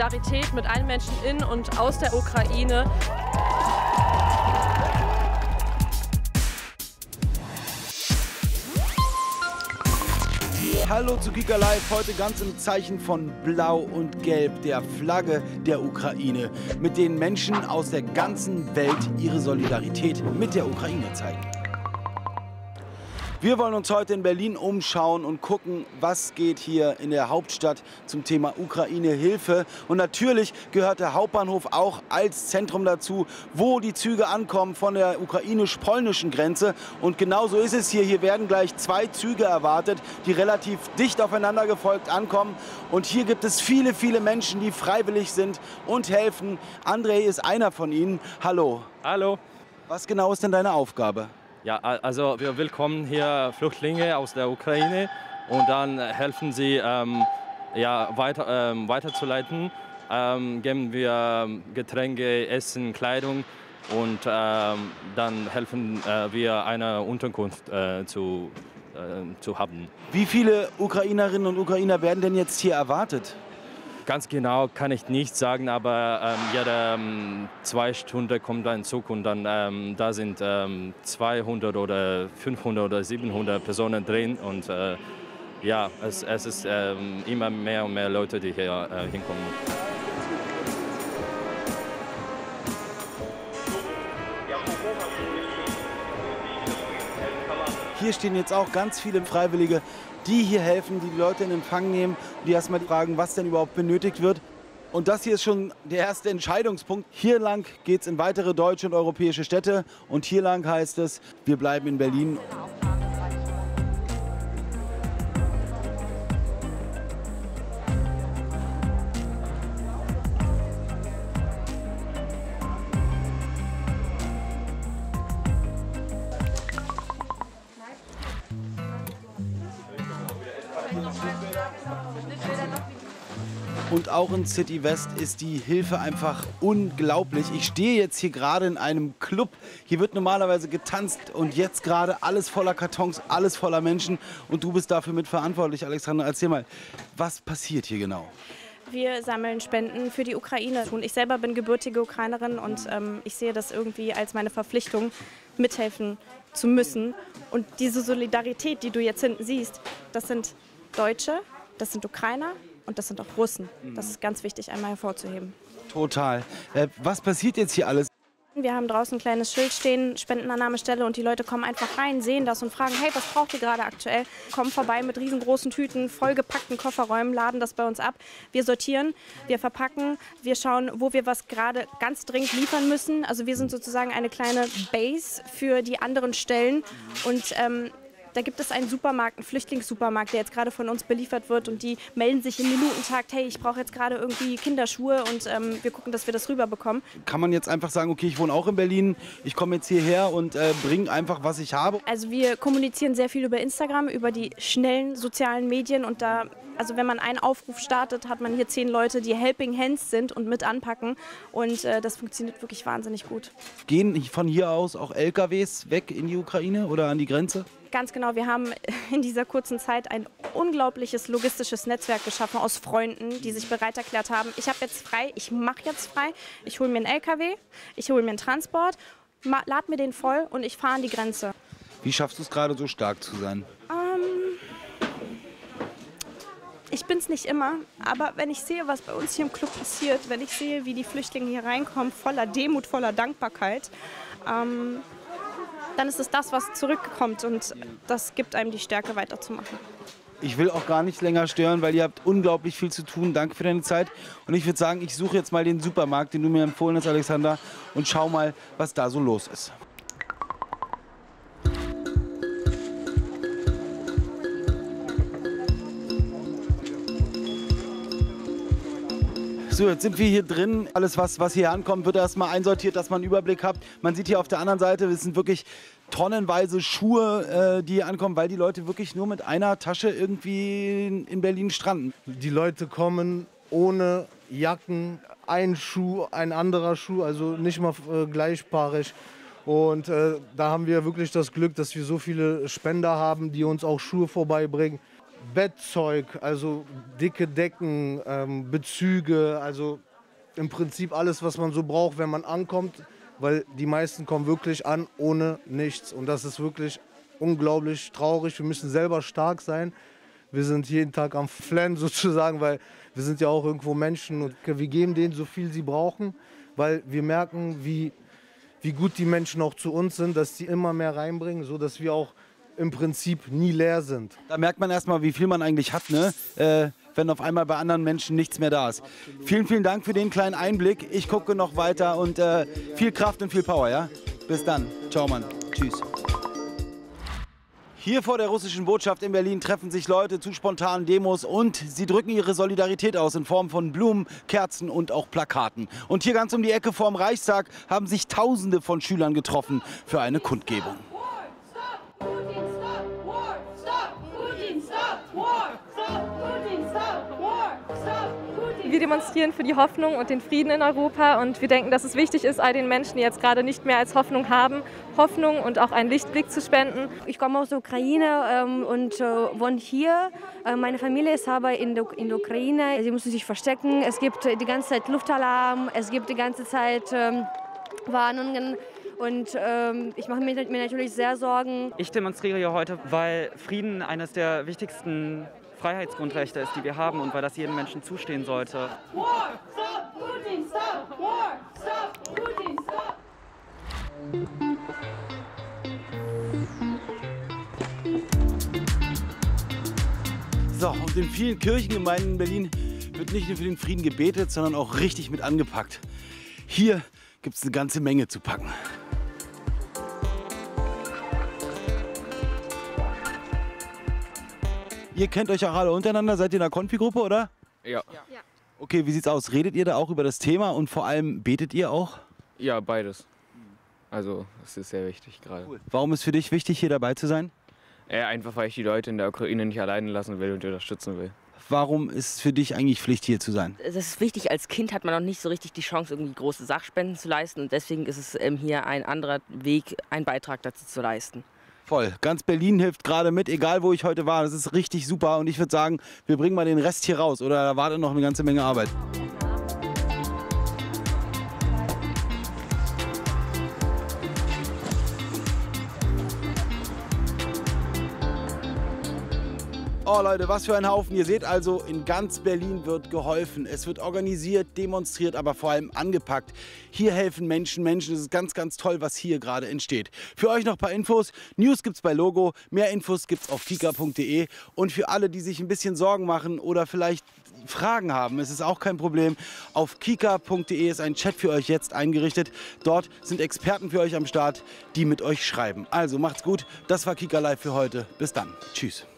Solidarität mit allen Menschen in und aus der Ukraine. Hallo zu Kika Live, heute ganz im Zeichen von Blau und Gelb, der Flagge der Ukraine, mit denen Menschen aus der ganzen Welt ihre Solidarität mit der Ukraine zeigen. Wir wollen uns heute in Berlin umschauen und gucken, was geht hier in der Hauptstadt zum Thema Ukraine-Hilfe. Und natürlich gehört der Hauptbahnhof auch als Zentrum dazu, wo die Züge ankommen von der ukrainisch-polnischen Grenze. Und genauso ist es hier. Hier werden gleich 2 Züge erwartet, die relativ dicht aufeinander gefolgt ankommen. Und hier gibt es viele, viele Menschen, die freiwillig sind und helfen. Andrei ist einer von ihnen. Hallo. Hallo. Was genau ist denn deine Aufgabe? Ja, also wir willkommen hier Flüchtlinge aus der Ukraine und dann helfen sie weiterzuleiten. Geben wir Getränke, Essen, Kleidung und dann helfen wir eine Unterkunft zu haben. Wie viele Ukrainerinnen und Ukrainer werden denn jetzt hier erwartet? Ganz genau kann ich nicht sagen, aber jede 2 Stunden kommt ein Zug und dann da sind 200 oder 500 oder 700 Personen drin und ja, es ist immer mehr und mehr Leute, die hier hinkommen. Hier stehen jetzt auch ganz viele Freiwillige, die hier helfen, die Leute in Empfang nehmen, die erstmal fragen, was denn überhaupt benötigt wird. Und das hier ist schon der erste Entscheidungspunkt. Hier lang geht es in weitere deutsche und europäische Städte und hier lang heißt es, wir bleiben in Berlin. Und auch in City West ist die Hilfe einfach unglaublich. Ich stehe jetzt hier gerade in einem Club. Hier wird normalerweise getanzt und jetzt gerade alles voller Kartons, alles voller Menschen. Und du bist dafür mitverantwortlich, Alexandra. Erzähl mal, was passiert hier genau? Wir sammeln Spenden für die Ukraine. Ich selber bin gebürtige Ukrainerin und ich sehe das irgendwie als meine Verpflichtung, mithelfen zu müssen. Und diese Solidarität, die du jetzt hinten siehst, das sind Deutsche, das sind Ukrainer. Und das sind auch Russen. Das ist ganz wichtig, einmal hervorzuheben. Total. Was passiert jetzt hier alles? Wir haben draußen ein kleines Schild stehen, Spendenannahmestelle, und die Leute kommen einfach rein, sehen das und fragen, hey, was braucht ihr gerade aktuell? Kommen vorbei mit riesengroßen Tüten, vollgepackten Kofferräumen, laden das bei uns ab. Wir sortieren, wir verpacken, wir schauen, wo wir was gerade ganz dringend liefern müssen. Also wir sind sozusagen eine kleine Base für die anderen Stellen und da gibt es einen Supermarkt, einen Flüchtlingssupermarkt, der jetzt gerade von uns beliefert wird und die melden sich im Minutentakt, hey, ich brauche jetzt gerade irgendwie Kinderschuhe und wir gucken, dass wir das rüberbekommen. Kann man jetzt einfach sagen, okay, ich wohne auch in Berlin, ich komme jetzt hierher und bringe einfach, was ich habe? Also wir kommunizieren sehr viel über Instagram, über die schnellen sozialen Medien und da, also wenn man einen Aufruf startet, hat man hier 10 Leute, die Helping Hands sind und mit anpacken und das funktioniert wirklich wahnsinnig gut. Gehen von hier aus auch LKWs weg in die Ukraine oder an die Grenze? Ganz genau, wir haben in dieser kurzen Zeit ein unglaubliches logistisches Netzwerk geschaffen aus Freunden, die sich bereit erklärt haben, ich habe jetzt frei, ich mache jetzt frei, ich hole mir einen LKW, ich hole mir einen Transport, lade mir den voll und ich fahre an die Grenze. Wie schaffst du es gerade so stark zu sein? Ich bin es nicht immer, aber wenn ich sehe, was bei uns hier im Club passiert, wenn ich sehe, wie die Flüchtlinge hier reinkommen, voller Demut, voller Dankbarkeit, dann ist es das, was zurückkommt und das gibt einem die Stärke, weiterzumachen. Ich will auch gar nicht länger stören, weil ihr habt unglaublich viel zu tun. Danke für deine Zeit. Und ich würde sagen, ich suche jetzt mal den Supermarkt, den du mir empfohlen hast, Alexander, und schau mal, was da so los ist. So, jetzt sind wir hier drin. Alles, was hier ankommt, wird erstmal einsortiert, dass man einen Überblick hat. Man sieht hier auf der anderen Seite, es sind wirklich tonnenweise Schuhe, die hier ankommen, weil die Leute wirklich nur mit einer Tasche irgendwie in Berlin stranden. Die Leute kommen ohne Jacken, ein Schuh, ein anderer Schuh, also nicht mal gleichpaarig. Und da haben wir wirklich das Glück, dass wir so viele Spender haben, die uns auch Schuhe vorbeibringen. Bettzeug, also dicke Decken, Bezüge, also im Prinzip alles, was man so braucht, wenn man ankommt, weil die meisten kommen wirklich an ohne nichts. Und das ist wirklich unglaublich traurig. Wir müssen selber stark sein. Wir sind jeden Tag am Flennen sozusagen, weil wir sind ja auch irgendwo Menschen und wir geben denen so viel sie brauchen, weil wir merken, wie gut die Menschen auch zu uns sind, dass sie immer mehr reinbringen, sodass wir auch im Prinzip nie leer sind. Da merkt man erstmal, wie viel man eigentlich hat, ne? Wenn auf einmal bei anderen Menschen nichts mehr da ist. Absolut. Vielen, vielen Dank für den kleinen Einblick. Ich gucke noch weiter und viel Kraft und viel Power, ja? Bis dann. Ciao, Mann. Tschüss. Hier vor der russischen Botschaft in Berlin treffen sich Leute zu spontanen Demos und sie drücken ihre Solidarität aus in Form von Blumen, Kerzen und auch Plakaten. Und hier ganz um die Ecke vorm Reichstag haben sich Tausende von Schülern getroffen für eine Kundgebung. Wir demonstrieren für die Hoffnung und den Frieden in Europa und wir denken, dass es wichtig ist, all den Menschen, die jetzt gerade nicht mehr als Hoffnung haben, Hoffnung und auch einen Lichtblick zu spenden. Ich komme aus der Ukraine und wohne hier. Meine Familie ist aber in der Ukraine. Sie müssen sich verstecken. Es gibt die ganze Zeit Luftalarm, es gibt die ganze Zeit Warnungen. Und ich mache mir natürlich sehr Sorgen. Ich demonstriere hier heute, weil Frieden eines der wichtigsten Freiheitsgrundrechte ist, die wir haben und weil das jedem Menschen zustehen sollte. War, stop, Putin, stop, war, stop, Putin, stop. So, und in vielen Kirchengemeinden in Berlin wird nicht nur für den Frieden gebetet, sondern auch richtig mit angepackt. Hier gibt es eine ganze Menge zu packen. Ihr kennt euch auch alle untereinander, seid ihr in einer Konfi-Gruppe, oder? Ja. Okay, wie sieht's aus? Redet ihr da auch über das Thema und vor allem betet ihr auch? Ja, beides. Also, das ist sehr wichtig gerade. Cool. Warum ist für dich wichtig, hier dabei zu sein? Einfach, weil ich die Leute in der Ukraine nicht alleine lassen will und unterstützen will. Warum ist es für dich eigentlich Pflicht, hier zu sein? Das ist wichtig. Als Kind hat man noch nicht so richtig die Chance, irgendwie große Sachspenden zu leisten. Und deswegen ist es hier ein anderer Weg, einen Beitrag dazu zu leisten. Voll. Ganz Berlin hilft gerade mit, egal wo ich heute war. Das ist richtig super und ich würde sagen, wir bringen mal den Rest hier raus. Oder da wartet noch eine ganze Menge Arbeit. Oh Leute, was für ein Haufen. Ihr seht also, in ganz Berlin wird geholfen. Es wird organisiert, demonstriert, aber vor allem angepackt. Hier helfen Menschen. Es ist ganz, ganz toll, was hier gerade entsteht. Für euch noch ein paar Infos. News gibt's bei Logo. Mehr Infos gibt's auf kika.de. Und für alle, die sich ein bisschen Sorgen machen oder vielleicht Fragen haben, ist es auch kein Problem. Auf kika.de ist ein Chat für euch jetzt eingerichtet. Dort sind Experten für euch am Start, die mit euch schreiben. Also macht's gut. Das war Kika Live für heute. Bis dann. Tschüss.